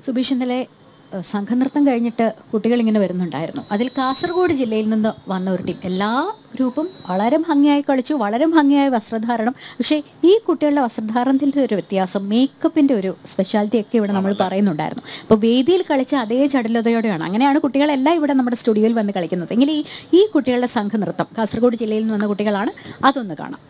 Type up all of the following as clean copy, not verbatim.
സുബീഷ്, ഇന്നലെ സംഘനൃത്തം കഴിഞ്ഞിട്ട് കുട്ടികളിങ്ങനെ വരുന്നുണ്ടായിരുന്നു. അതിൽ കാസർഗോഡ് ജില്ലയിൽ നിന്ന് വന്ന ഒരു ടീം, എല്ലാ ഗ്രൂപ്പും വളരെ ഭംഗിയായി കളിച്ചു, വളരെ ഭംഗിയായ വസ്ത്രധാരണം. പക്ഷേ ഈ കുട്ടികളുടെ വസ്ത്രധാരണത്തിൻ്റെ ഒരു വ്യത്യാസം, മേക്കപ്പിൻ്റെ ഒരു സ്പെഷ്യാലിറ്റി ഒക്കെ ഇവിടെ നമ്മൾ പറയുന്നുണ്ടായിരുന്നു. അപ്പോൾ വേദിയിൽ കളിച്ച അതേ ചടുലതയോടെയാണ്, അങ്ങനെയാണ് കുട്ടികളെല്ലാം ഇവിടെ നമ്മുടെ സ്റ്റുഡിയോയിൽ വന്ന് കളിക്കുന്നത്. എങ്കിൽ ഈ കുട്ടികളുടെ സംഘനൃത്തം, കാസർഗോഡ് ജില്ലയിൽ നിന്ന് വന്ന കുട്ടികളാണ്, അതൊന്ന് കാണാം.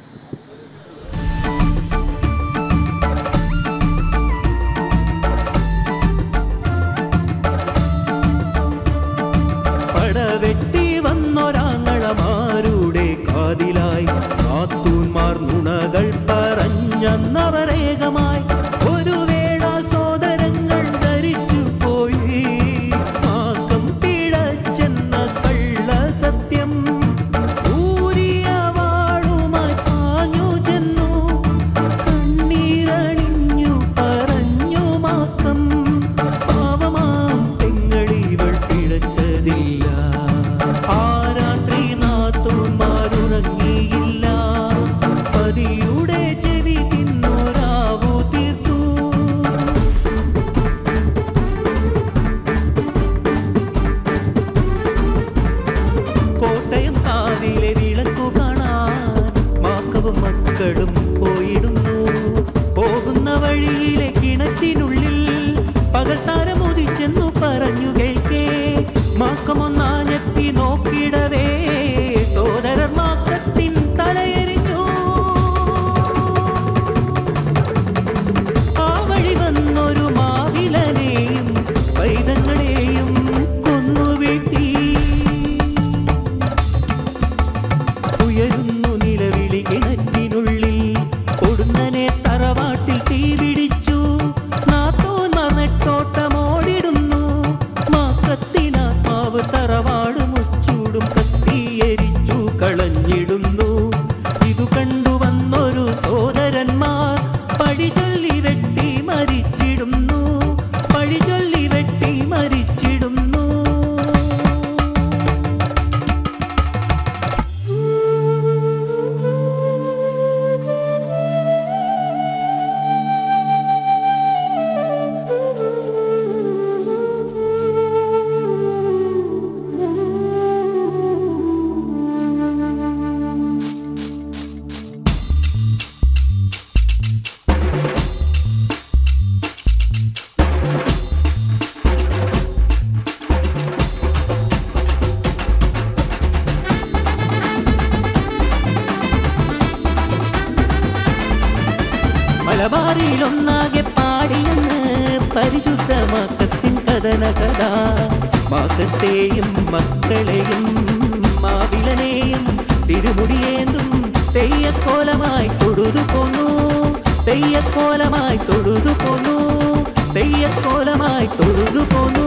വെട്ടി വന്നൊരാങ്ങളമാരുടെ കാതിലായി നാത്തൂന്മാർ നുണകൾ പറഞ്ഞന്നവരേകമായി ഒരു വേള സോദരങ്ങൾ ധരിച്ചു പോയി. മാക്കം പിഴച്ചെന്ന കള്ള സത്യം ഊരിയ വാളുമായി പാഞ്ഞു ചെന്നു. കണ്ണീരണിഞ്ഞു പറഞ്ഞു മാക്കം, പാവമാം പെങ്ങളിവൾ പിഴച്ചതില്ല. ആ രാത്രി നാത്തൂന്മാരുറങ്ങിയില്ല, പതിയുടെ ചെവി തിന്നോരാവു തീർത്തു. കോട്ടയം കാവിലെ വിളക്കു കാണാൻ മാക്കവും മക്കളും പോയിടുന്നു. പോകുന്ന വഴിയിലെ കിണറ്റിനുള്ളിൽ പകൽത്താരം ഉദിച്ചെന്നു പറഞ്ഞു കേൾക്കേ. മാക്കമൊന്നാഞ്ഞെത്തി നോക്കിടവേ സോദരർ മാക്കത്തിൻ തലയെറിഞ്ഞു. ആ വഴി വന്നൊരു മാവിലനെയും പൈതങ്ങളെയും കൊന്നുവീഴ്ത്തി. ഉയരുന്നു നിലവിളി കിണറ്റിനുള്ളിൽ, ഒടുന്നനെ തറവാട്ടിൽ തീ പിടിച്ചു. നാത്തോന്മാർ നെട്ടോട്ടമോടിടുന്നു. മാക്കത്തിനാത്മാവ് തറവാട് മുച്ചൂടും കത്തിയെരിച്ചു കളഞ്ഞിടുന്നു. ഇതു കണ്ടുവന്നൊരു സോദരന്മാർ പഴിചൊല്ലി വെട്ടി മരിച്ചിടുന്നു, പഴിചൊല്ലി വെട്ടി മരിച്ചിടുന്നു. മലബാറിലൊന്നാകെ പാടിയെന്ന് പരിശുദ്ധ മാക്കത്തിൻ കഥന കഥ. മാക്കത്തെയും മക്കളെയും മാവിലനെയും തിരുമുടിയേന്തും തെയ്യക്കോലമായി തൊഴുതു പോന്നു, തെയ്യക്കോലമായി തൊഴുതു പോന്നു, തെയ്യക്കോലമായി തൊഴുതു പോന്നു.